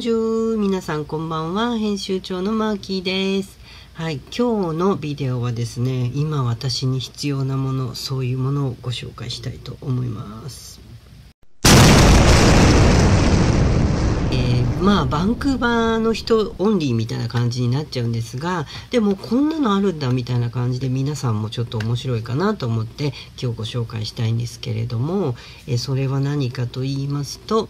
ボンジュール、皆さんこんばんは。編集長のマーキーです。はい、今日のビデオはですね、今私に必要なもの、そういうものをご紹介したいと思います。バンクーバーの人オンリーみたいな感じになっちゃうんですが、でもこんなのあるんだみたいな感じで皆さんもちょっと面白いかなと思って今日ご紹介したいんですけれども、それは何かと言いますと、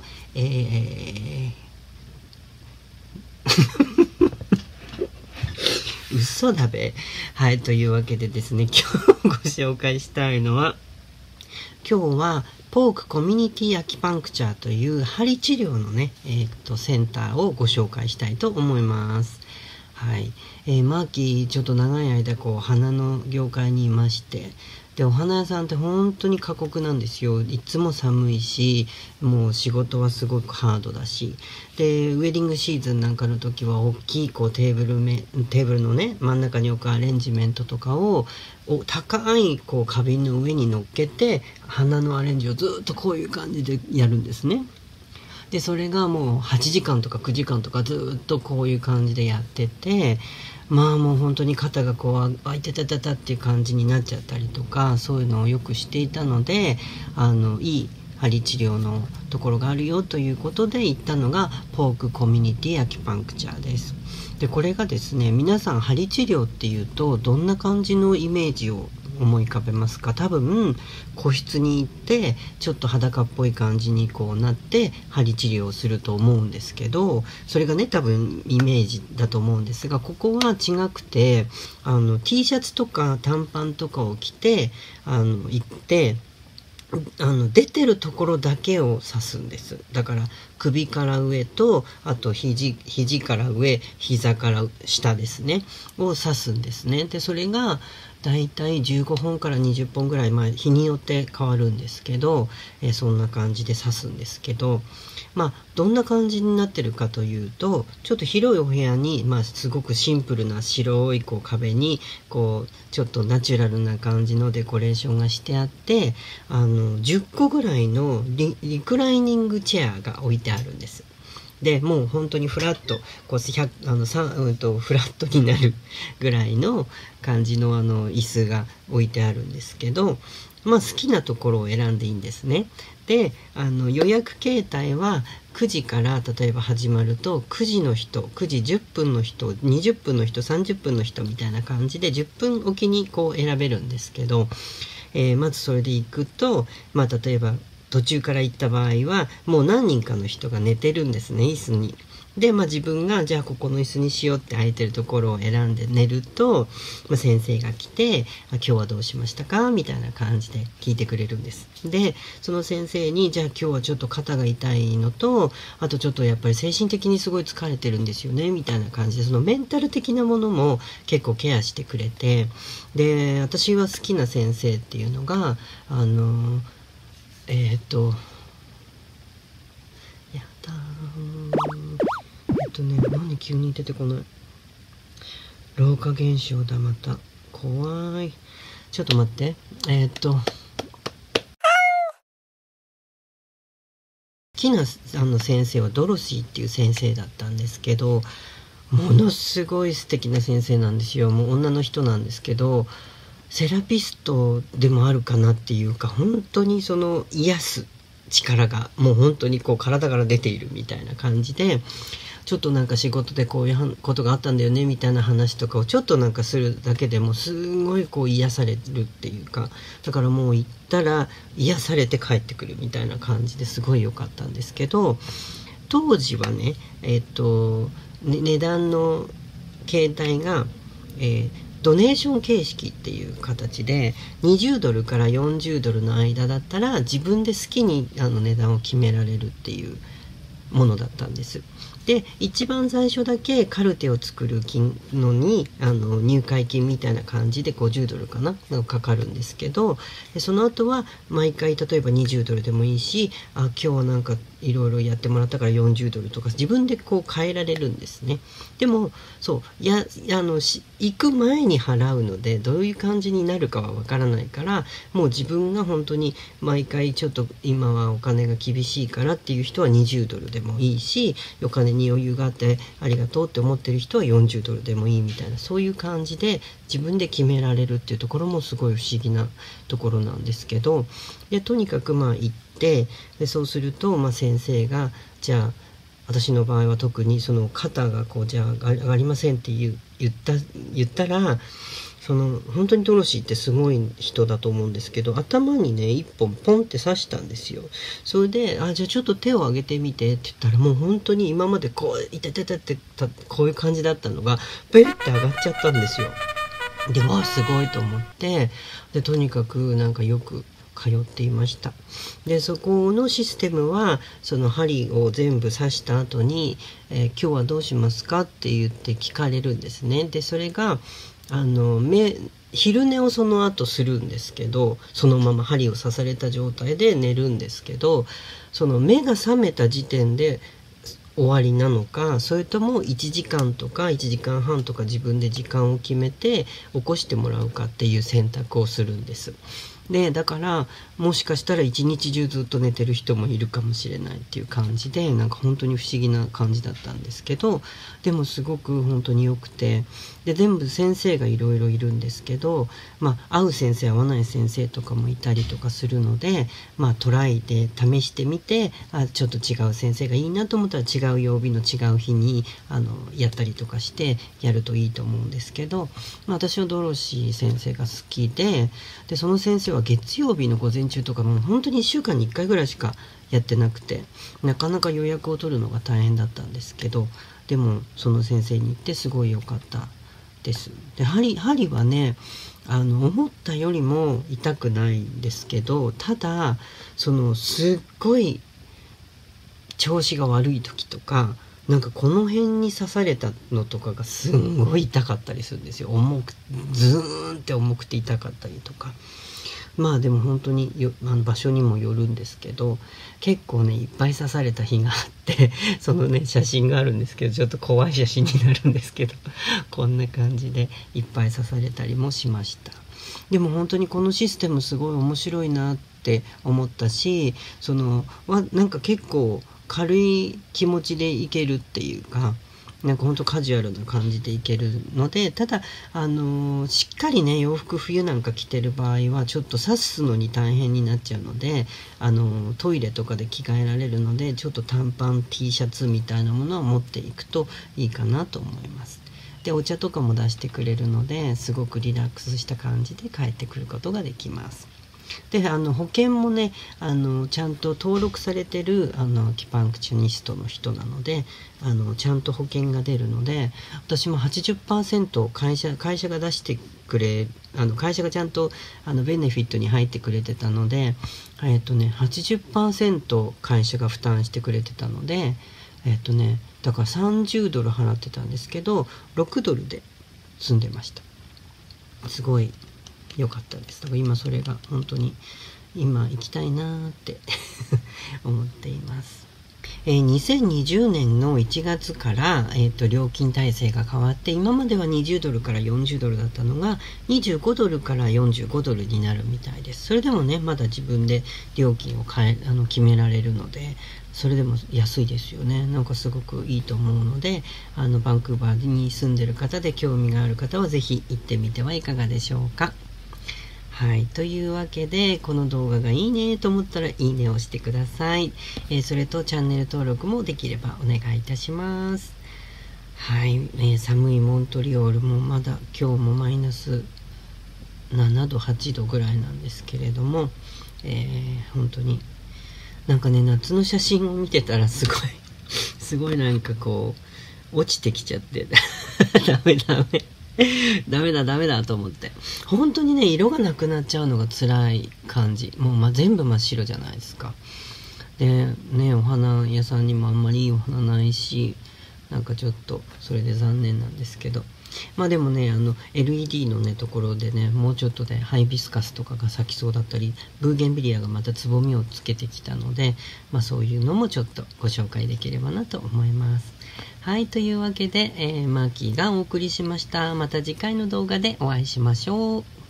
嘘だべ。はい、というわけでですね、今日ご紹介したいのは、今日はポークコミュニティアキパンクチャーという針治療のね、センターをご紹介したいと思います。はい、マーキーちょっと長い間花の業界にいまして、でお花屋さんって本当に過酷なんですよ。いつも寒いし、もう仕事はすごくハードだし、でウェディングシーズンなんかの時は大きいテーブルのね真ん中に置くアレンジメントとかを高い花瓶の上に乗っけて花のアレンジをずっとこういう感じでやるんですね。でそれがもう8時間とか9時間とかずっとこういう感じでやってて、もう本当に肩があいてたたたっていう感じになっちゃったりとか、そういうのをよくしていたので、いい針治療のところがあるよということで行ったのがポークコミュニティアキパンクチャーです。でこれがですね、皆さん針治療っていうとどんな感じのイメージを思い浮かべますか？多分個室に行ってちょっと裸っぽい感じになって針治療をすると思うんですけど、それがね多分イメージだと思うんですが、ここは違くてT シャツとか短パンとかを着て行って出てるところだけを刺すんです。だから首から上と、あと肘から上、膝から下ですねを刺すんですね。でそれがだいたい15本から20本ぐらい、日によって変わるんですけど、そんな感じで刺すんですけど、どんな感じになってるかというと、ちょっと広いお部屋に、すごくシンプルな白い壁にちょっとナチュラルな感じのデコレーションがしてあって、10個ぐらいのリクライニングチェアが置いてあるんです。でもう本当にフラットフラットになるぐらいの感じの椅子が置いてあるんですけど、好きなところを選んでいいんですね。で予約形態は9時から例えば始まると9時の人、9時10分の人、20分の人、30分の人みたいな感じで10分おきに選べるんですけど、まずそれで行くと、例えば途中から行った場合はもう何人かの人が寝てるんですね、椅子に。で自分がじゃあここの椅子にしようって空いてるところを選んで寝ると、先生が来て今日はどうしましたかみたいな感じで聞いてくれるんです。でその先生にじゃあ今日はちょっと肩が痛いのと、あとちょっとやっぱり精神的にすごい疲れてるんですよねみたいな感じで、そのメンタル的なものも結構ケアしてくれて、で私は好きな先生っていうのがやだなんで急に出てこない。老化現象だ、また怖い。ちょっと待って。好きな先生はドロシーっていう先生だったんですけど、ものすごい素敵な先生なんですよ。もう女の人なんですけど、セラピストでもあるかなっていうか、本当にその癒す力がもう本当に体から出ているみたいな感じで、ちょっと仕事でこういうことがあったんだよねみたいな話とかをちょっとするだけでもすごい癒されるっていうか、だからもう行ったら癒されて帰ってくるみたいな感じですごい良かったんですけど、当時はね値段の形態が、ドネーション形式っていう形で20ドルから40ドルの間だったら自分で好きに値段を決められるっていうものだったんです。で一番最初だけカルテを作るのに入会金みたいな感じで50ドルかなかかるんですけど、その後は毎回例えば20ドルでもいいし、今日はいろいろやってもらったから40ドルとか自分でこう変えられるんですね。でもそう行く前に払うのでどういう感じになるかはわからないから、もう自分が本当に毎回ちょっと今はお金が厳しいからっていう人は20ドルでもいいし、お金に余裕があってありがとうって思ってる人は40ドルでもいいみたいな、そういう感じで自分で決められるっていうところもすごい不思議なところなんですけど、でとにかく行ってでそうすると、先生がじゃあ私の場合は特にその肩がこうじゃあ上がりませんって言ったら、本当にドロシーってすごい人だと思うんですけど、頭にね一本ポンって刺したんですよ。それでじゃあちょっと手を上げてみてって言ったら、もう本当に今までこういてててってこういう感じだったのがペリって上がっちゃったんですよ。で、すごいと思って、でとにかくなんかよく通っていました。でそこのシステムはその針を全部刺した後に、今日はどうしますかって言って聞かれるんですね。でそれが昼寝をその後するんですけど、そのまま針を刺された状態で寝るんですけど、その目が覚めた時点で終わりなのか、それとも1時間とか1時間半とか自分で時間を決めて起こしてもらうかっていう選択をするんです。でだからもしかしたら一日中ずっと寝てる人もいるかもしれないっていう感じで、なんか本当に不思議な感じだったんですけど、でもすごく本当に良くて、で全部先生がいろいろいるんですけど、合う先生合わない先生とかもいたりとかするので、トライで試してみて、ちょっと違う先生がいいなと思ったら違う曜日の違う日にやったりとかしてやるといいと思うんですけど、私はドロシー先生が好きで、その先生は月曜日の午前中とかもう本当に1週間に1回ぐらいしかやってなくて、なかなか予約を取るのが大変だったんですけど、でもその先生に行ってすごい良かったです。で針はね思ったよりも痛くないんですけど、ただすっごい調子が悪い時とか、なんかこの辺に刺されたのとかがすんごい痛かったりするんですよ。ズーンって重くて痛かったりとか。でも本当に場所にもよるんですけど、結構ねいっぱい刺された日があってそのね写真があるんですけど、ちょっと怖い写真になるんですけどこんな感じでいっぱい刺されたりもしました。でも本当にこのシステムすごい面白いなって思ったし、なんか結構軽い気持ちでいけるっていうか、なんかほんとカジュアルな感じでいけるので、ただしっかりね洋服冬なんか着てる場合はちょっと刺すのに大変になっちゃうので、トイレとかで着替えられるので、ちょっと短パン T シャツみたいなものを持っていくといいかなと思います。でお茶とかも出してくれるので、すごくリラックスした感じで帰ってくることができます。で保険もねちゃんと登録されてるアキパンクチュニストの人なので、ちゃんと保険が出るので、私も 80% 会社が出してくれ、会社がちゃんとベネフィットに入ってくれてたので、80% 会社が負担してくれてたので、だから30ドル払ってたんですけど6ドルで済んでました。すごい良かったです。だから今それが本当に今行きたいなーって思っています。2020年の1月から、料金体制が変わって、今までは20ドルから40ドルだったのが25ドルから45ドルになるみたいです。それでもねまだ自分で料金を決められるので、それでも安いですよね。なんかすごくいいと思うので、バンクーバーに住んでる方で興味がある方はぜひ行ってみてはいかがでしょうか。はい。というわけで、この動画がいいねと思ったらいいねをしてください。それとチャンネル登録もできればお願いいたします。はい。寒いモントリオールもまだ今日もマイナス7度、8度ぐらいなんですけれども、本当になんかね、夏の写真を見てたらすごいなんかこう、落ちてきちゃって、ダメだと思って。本当にね、色がなくなっちゃうのが辛い感じ。もう全部真っ白じゃないですか。で、ね、お花屋さんにもあんまりいいお花ないし、なんかちょっとそれで残念なんですけど。 まあでもね、LED のね、ところでね、もうちょっとでハイビスカスとかが咲きそうだったり、ブーゲンビリアがまたつぼみをつけてきたので、まあそういうのもちょっとご紹介できればなと思います。はい、というわけで、マーキーがお送りしました。また次回の動画でお会いしましょう。